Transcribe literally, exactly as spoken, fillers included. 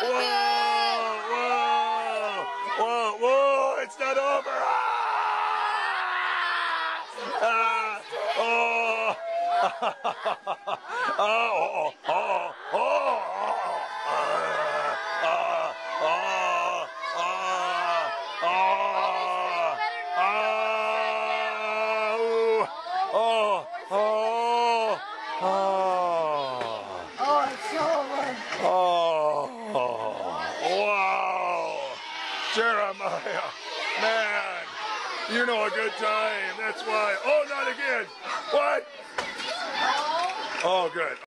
whoa, whoa, whoa, it's not over. Ah, oh, oh, oh, oh, oh, oh, oh, oh. Oh, it's over. Oh, wow. Jeremiah, man, you know a good time. That's why. Oh, not again. What? Oh, good.